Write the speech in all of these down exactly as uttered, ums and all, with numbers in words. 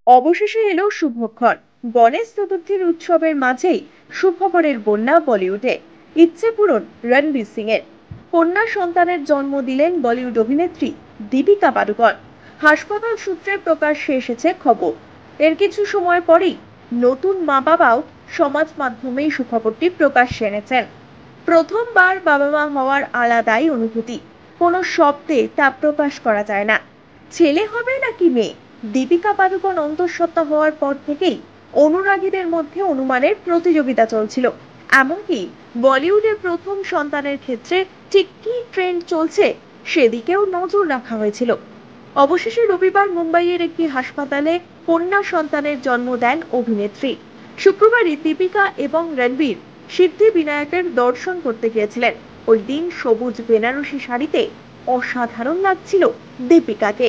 অবশেষে এলো শুভক্ষণ। গণেশ চতুর্থীর উৎসবের মাঝেই সুখবরের বন্যা বলিউডে। ইচ্ছে পূরণ রণবীর সিং এর। কন্যা সন্তানের জন্ম দিলেন বলিউড অভিনেত্রী দীপিকা পাডুকোন। হাসপাতাল সূত্রে প্রকাশ্যে এসেছে খবর। এর কিছু সময় পরেই নতুন মা বাবাও সমাজ মাধ্যমেই সুখবরটি প্রকাশ্যে এনেছেন। প্রথমবার বাবা মা হওয়ার আলাদাই অনুভূতি, কোনো শব্দে তা প্রকাশ করা যায় না। ছেলে হবে নাকি মেয়ে, দীপিকা পাডুকোন অন্তঃসত্ত্বা হওয়ার পর থেকেই অনুরাগীদের মধ্যে অনুমানের প্রতিযোগিতা চলছিল। এমনকি বলিউডের প্রথম সন্তানের ক্ষেত্রে ঠিক কি ট্রেন্ড চলছে সেদিকেও নজর রাখা হয়েছিল। অবশেষে রবিবার মুম্বাইয়ের একটি হাসপাতালে কন্যা সন্তানের জন্ম দেন অভিনেত্রী। শুক্রবারই দীপিকা এবং রণবীর সিদ্ধিবিনায়কের দর্শন করতে গিয়েছিলেন। ওই দিন সবুজ বেনারসি শাড়িতে অসাধারণ লাগছিল দীপিকাকে।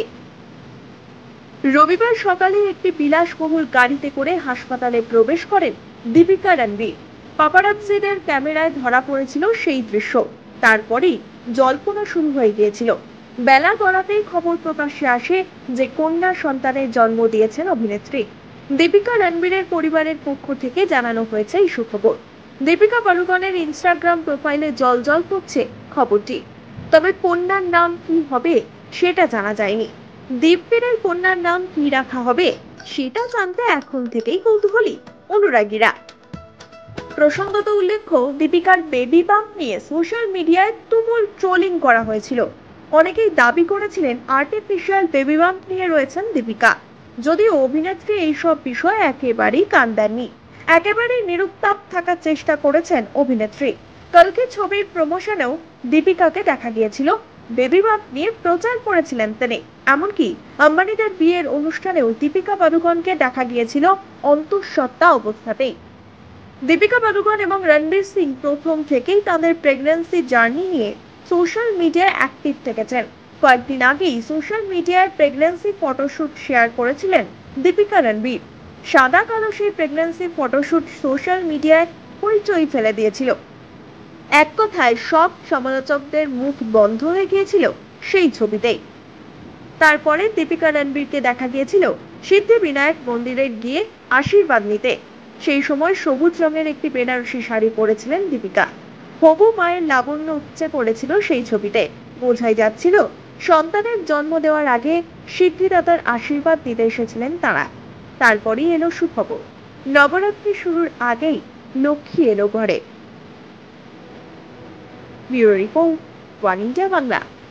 রবিবার সকালে একটি বিলাসবহুল গাড়িতে করে হাসপাতালে প্রবেশ করেন দীপিকা রণবীর। পাপারাজ্জিদের ক্যামেরায় ধরা পড়েছিল সেই দৃশ্য। তারপরেই জল্পনা শুরু হয়ে গিয়েছিল। বেলা গড়াতেই খবর প্রকাশ্যে আসে যে কন্যা সন্তানের জন্ম দিয়েছেন অভিনেত্রী। দীপিকা রণবীরের পরিবারের পক্ষ থেকে জানানো হয়েছে এই সুখবর। দীপিকা পাডুকোনের ইনস্টাগ্রাম প্রোফাইলে জলজল করছে খবরটি। তবে কন্যার নাম কি হবে সেটা জানা যায়নি। দেববীরের কন্যার নাম কি রাখা হবে সেটা জানতে এখন থেকেই কৌতূহলী অনুরাগীরা। প্রসঙ্গত উল্লেখ্য, দীপিকার বেবি বাম্প নিয়ে সোশ্যাল মিডিয়ায় তুমুল ট্রোলিং করা হয়েছিল। অনেকেই দাবি করেছিলেন আর্টিফিশিয়াল বেবি বাম্প নিয়ে রয়েছেন দীপিকা। যদিও অভিনেত্রী এইসব বিষয়ে একেবারেই কান দেননি, একেবারেই নিরুত্তাপ থাকার চেষ্টা করেছেন অভিনেত্রী। কালকে ছবির প্রমোশনেও দীপিকাকে দেখা গিয়েছিল বেবি বাম্প নিয়ে প্রচার করেছিলেন তিনি। এমনকি আম্বানিদের বিয়ের অনুষ্ঠানেও দীপিকা পাডুকোনকে দেখা গিয়েছিল অন্তঃসত্ত্বা অবস্থাতেই। দীপিকা পাডুকোন এবং রণবীর সিং প্রথম থেকেই তাদের প্রেগন্যান্সি জার্নি নিয়ে সোশ্যাল মিডিয়ায় অ্যাক্টিভ থেকেছেন। কয়েকদিন আগেই সোশ্যাল মিডিয়ায় প্রেগন্যান্সি ফটোশুট শেয়ার করেছিলেন দীপিকা রণবীর। সাদা কালো সেই প্রেগন্যান্সি ফটোশুট সোশ্যাল মিডিয়ায় হইচই ফেলে দিয়েছিল। এক কথায় সব সমালোচকদের মুখ বন্ধ হয়ে গিয়েছিল সেই ছবিতেই। তারপরে দীপিকা রণবীরকে দেখা গিয়েছিল সিদ্ধিবিনায়ক মন্দিরে গিয়ে আশীর্বাদ নিতে। সেই সময় সবুজ রঙের একটি বেনারসি শাড়ি পরেছিলেন দীপিকা। হবু মায়ের লাবণ্য উপচে পড়েছিল সেই ছবিতে। বোঝাই যাচ্ছিল সন্তানের জন্ম দেওয়ার আগে সিদ্ধিদাতার আশীর্বাদ নিতে এসেছিলেন তারা। তারপরেই এলো সুখবর, নবরাত্রি শুরুর আগেই লক্ষ্মী এলো ঘরে। Bureau report, one India Bangla.